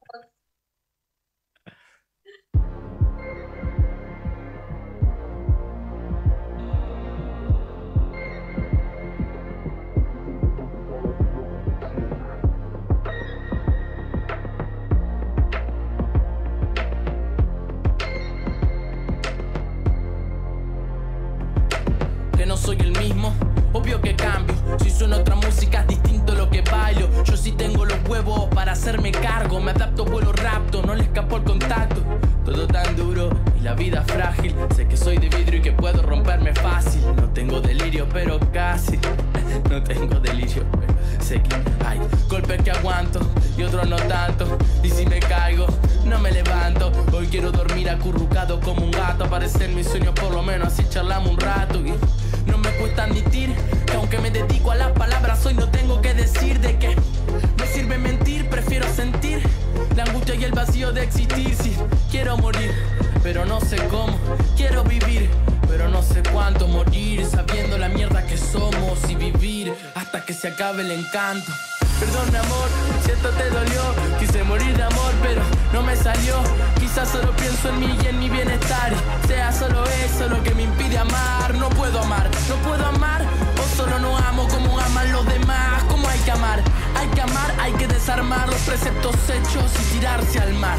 Que no soy el mismo, obvio que cambio. Si suena otra música es distinto lo que bailo. Yo sí tengo los huevos para hacerme cargo. Me adapto, vuelo rapto, no le escapo el contacto. Todo tan duro y la vida frágil. Sé que soy de vidrio y que puedo romperme fácil. No tengo delirio, pero casi. No tengo delirio, pero sé que hay golpes que aguanto y otros no tanto. Y si me caigo, no me levanto. Hoy quiero dormir acurrucado como un gato. Aparece en mis sueños, por lo menos así charlamos un rato. Y no me cuesta admitir que aunque me dedico a las palabras, hoy no tengo que decir de qué me sirve mentir. Prefiero sentir la angustia y el vacío de existir. Si quiero morir, pero no sé cómo. Quiero vivir, pero no sé cuánto. Morir sabiendo la mierda que somos y vivir hasta que se acabe el encanto. Perdón, mi amor, si esto te dolió. Quise morir de amor, pero no me salió. Quizás solo pienso en mí y en mi bienestar. Sea solo eso lo que me impide amar. No puedo amar, no puedo amar. O solo no amo como aman los demás. ¿Cómo hay que amar? Hay que amar, hay que desarmar los preceptos hechos y tirarse al mar.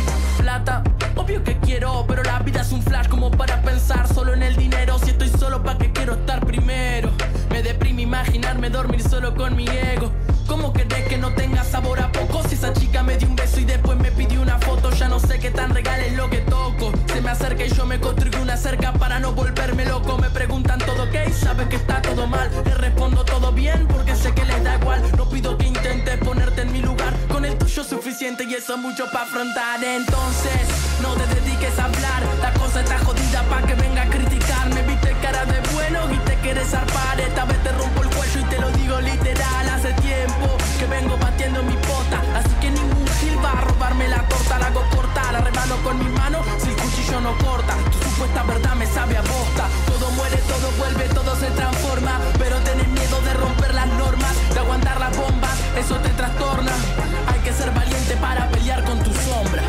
Plata, obvio que quiero, pero la vida es un flash como para pensar solo en el dinero. Si estoy solo, ¿pa' qué quiero estar primero? Me deprime imaginarme dormir solo con mi ego. ¿Cómo querés que no tenga sabor a poco? Si esa chica me dio un beso y después me pidió una foto, ya no sé qué tan regal es lo que toco. Se me acerca y yo me construyo una cerca para no volverme loco. Me preguntan todo ok, sabes que está todo mal. Le respondo todo bien porque sé que les da igual. No pido que intentes ponerte en mi lugar. Con el tuyo es suficiente y eso es mucho para afrontar. Entonces, no te dediques a hablar. La cosa está jodida pa' que venga a criticarme. Viste cara de bueno y te quieres zarpar. Esta vez te rompo el cuello y te lo digo literal. Hace tiempo que vengo batiendo mi pota, así que ningún gil va a robarme la torta. La hago corta, la rebano con mi mano si el cuchillo no corta. Tu supuesta verdad me sabe a bosta. Todo muere, todo vuelve, todo se transforma. Pero tenés miedo de romper las normas, de aguantar las bombas, eso te trastorna. Hay que ser valiente para pelear con tu sombra.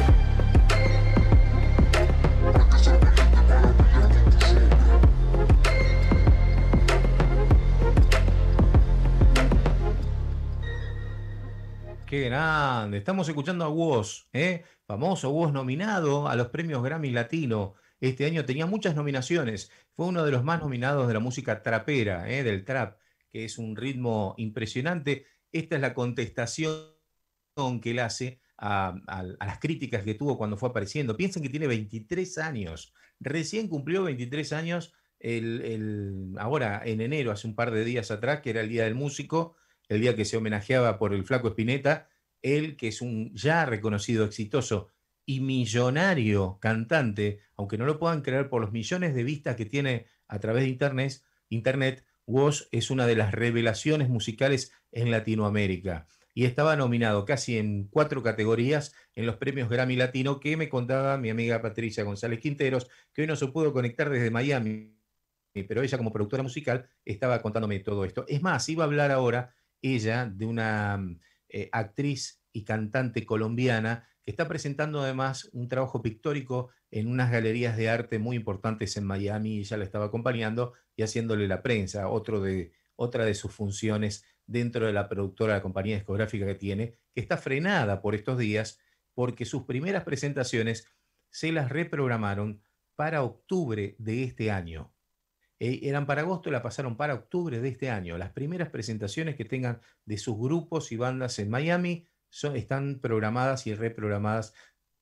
Qué grande. Estamos escuchando a Woz, ¿eh? Famoso Woz, nominado a los premios Grammy Latino. Este año tenía muchas nominaciones. Fue uno de los más nominados de la música trapera, ¿eh? Del trap, que es un ritmo impresionante. Esta es la contestación que él hace a, a, a las críticas que tuvo cuando fue apareciendo. Piensen que tiene veintitrés años. Recién cumplió veintitrés años el, el, ahora en enero, hace un par de días atrás, que era el Día del Músico, el día que se homenajeaba por el Flaco Spinetta, él que es un ya reconocido, exitoso y millonario cantante, aunque no lo puedan creer por los millones de vistas que tiene a través de internet, internet, Woz es una de las revelaciones musicales en Latinoamérica y estaba nominado casi en cuatro categorías en los premios Grammy Latino, que me contaba mi amiga Patricia González Quinteros, que hoy no se pudo conectar desde Miami, pero ella como productora musical estaba contándome todo esto. Es más, iba a hablar ahora ella de una eh, actriz y cantante colombiana que está presentando además un trabajo pictórico en unas galerías de arte muy importantes en Miami, y ella la estaba acompañando y haciéndole la prensa, otro de, otra de sus funciones dentro de la productora, la compañía discográfica que tiene, que está frenada por estos días porque sus primeras presentaciones se las reprogramaron para octubre de este año. Eran para agosto, la pasaron para octubre de este año. Las primeras presentaciones que tengan de sus grupos y bandas en Miami son, están programadas y reprogramadas.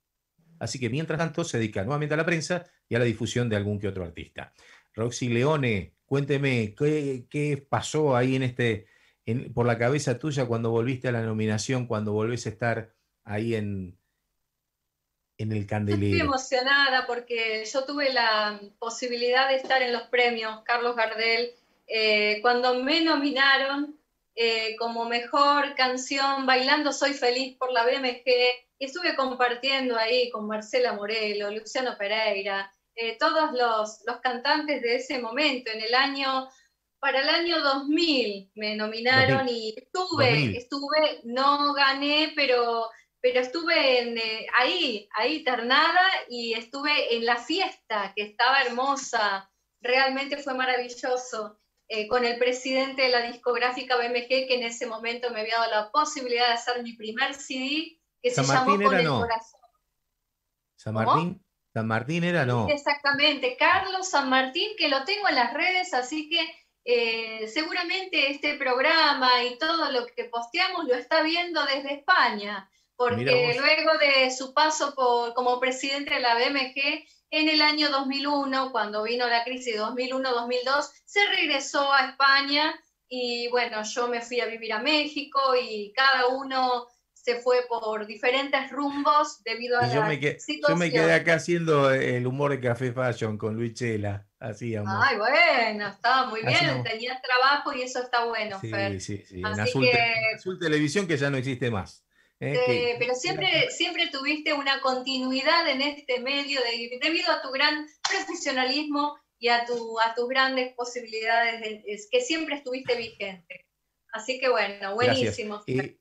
Así que mientras tanto se dedica nuevamente a la prensa y a la difusión de algún que otro artista. Roxy Leone, cuénteme, ¿qué, qué pasó ahí en este, en, por la cabeza tuya cuando volviste a la nominación, cuando volvés a estar ahí en, en el Estoy candelero. emocionada porque yo tuve la posibilidad de estar en los premios Carlos Gardel eh, cuando me nominaron eh, como mejor canción Bailando Soy Feliz por la B M G, y estuve compartiendo ahí con Marcela Morelo, Luciano Pereira, eh, todos los, los cantantes de ese momento. En el año, para el año dos mil me nominaron dos mil. y estuve, dos mil. estuve, no gané, pero... pero estuve en, eh, ahí, ahí ternada, y estuve en la fiesta, que estaba hermosa, realmente fue maravilloso, eh, con el presidente de la discográfica B M G, que en ese momento me había dado la posibilidad de hacer mi primer C D, que San se Martín llamó Con era el no. Corazón. San ¿Cómo? Martín, San Martín era no. Exactamente, Carlos San Martín, que lo tengo en las redes, así que eh, seguramente este programa y todo lo que posteamos lo está viendo desde España, Mira porque vos. luego de su paso por, como presidente de la B M G en el año dos mil uno, cuando vino la crisis dos mil uno dos mil dos, se regresó a España y bueno, yo me fui a vivir a México y cada uno se fue por diferentes rumbos debido a Y yo la me, quedé, yo situación. me quedé acá haciendo el humor de Café Fashion con Luis Chela. Hacíamos. Ay, bueno, estaba muy bien, Hacíamos. tenías trabajo y eso está bueno, Sí, Fer. sí, sí. En Así Azul, que, Te- Azul Televisión, que ya no existe más. ¿eh? eh, Que- pero siempre, siempre tuviste una continuidad en este medio de- debido a tu gran profesionalismo y a, tu, a tus grandes posibilidades, de- es que siempre estuviste vigente. Así que bueno, Gracias. buenísimo. Eh,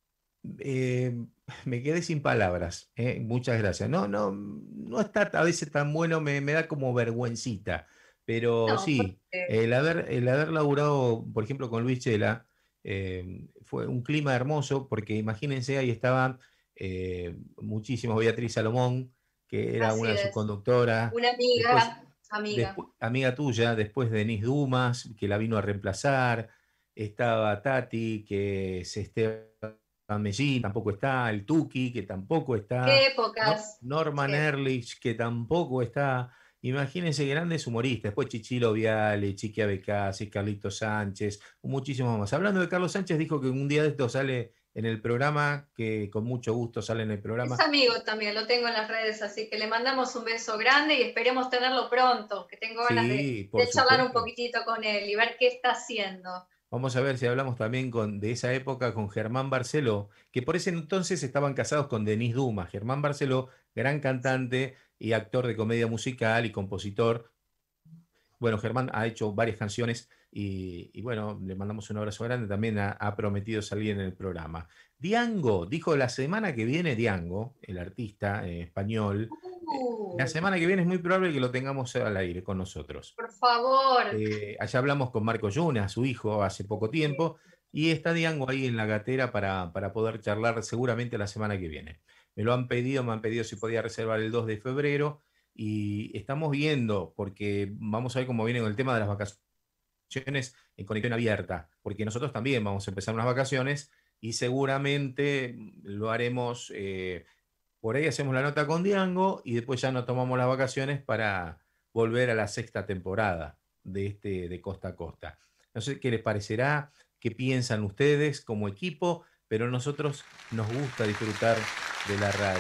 eh, me quedé sin palabras. ¿eh? Muchas gracias. No, no, no está a veces tan bueno, me, me da como vergüencita. Pero No, sí, porque- el haber, el haber laburado, por ejemplo, con Luis Chela, eh, fue un clima hermoso, porque imagínense, ahí estaban eh, muchísimos, Beatriz Salomón, que era Así una de sus es. conductoras. Una amiga, Después, amiga. Despu- amiga tuya, después Denise Dumas, que la vino a reemplazar, estaba Tati, que es Esteban Mellín, tampoco está, el Tuki, que tampoco está, Qué No- épocas. Norman Sí. Ehrlich, que tampoco está. Imagínense, grandes humoristas, después Chichilo Viale, Chiqui Abecasi, Carlito Sánchez, muchísimos más. Hablando de Carlos Sánchez, dijo que un día de esto sale en el programa, que con mucho gusto sale en el programa. Es amigo también, lo tengo en las redes, así que le mandamos un beso grande y esperemos tenerlo pronto, que tengo ganas de, Sí, por de charlar un supuesto. poquitito con él y ver qué está haciendo. Vamos a ver si hablamos también con, de esa época con Germán Barceló, que por ese entonces estaban casados con Denise Dumas. Germán Barceló, gran cantante y actor de comedia musical y compositor. Bueno, Germán ha hecho varias canciones y, y bueno, le mandamos un abrazo grande. También ha, ha prometido salir en el programa. Diango, dijo la semana que viene, Diango, el artista eh, español. Uh, La semana que viene es muy probable que lo tengamos al aire con nosotros. por favor. Eh, allá hablamos con Marco Yuna, su hijo, hace poco tiempo, y está Diango ahí en la gatera para, para poder charlar seguramente la semana que viene. Me lo han pedido, me han pedido si podía reservar el dos de febrero, y estamos viendo, porque vamos a ver cómo viene con el tema de las vacaciones en conexión abierta, porque nosotros también vamos a empezar unas vacaciones, y seguramente lo haremos, eh, por ahí hacemos la nota con Diango, y después ya nos tomamos las vacaciones para volver a la sexta temporada de este de Costa a Costa. No sé qué les parecerá, qué piensan ustedes como equipo, pero a nosotros nos gusta disfrutar de la radio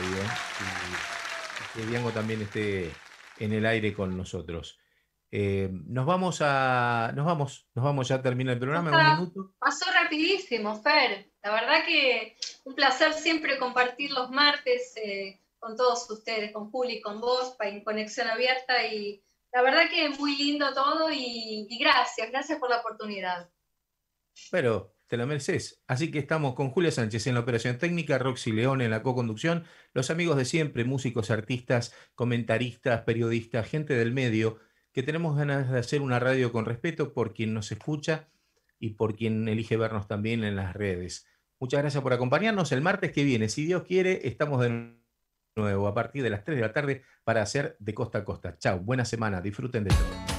y, y que Diango también esté en el aire con nosotros. Eh, nos vamos a, nos vamos, nos vamos, ya termina el programa, Ajá. un minuto. Pasó rapidísimo, Fer. La verdad que un placer siempre compartir los martes eh, con todos ustedes, con Juli, con vos, pa- en Conexión Abierta. Y la verdad que muy lindo todo y, y gracias, gracias por la oportunidad. Pero te lo mereces. Así que estamos con Julia Sánchez en la operación técnica, Roxy León en la co-conducción, los amigos de siempre, músicos, artistas, comentaristas, periodistas, gente del medio, que tenemos ganas de hacer una radio con respeto por quien nos escucha y por quien elige vernos también en las redes. Muchas gracias por acompañarnos. El martes que viene, si Dios quiere, estamos de nuevo a partir de las tres de la tarde para hacer de Costa a Costa. Chao, buena semana, disfruten de todo.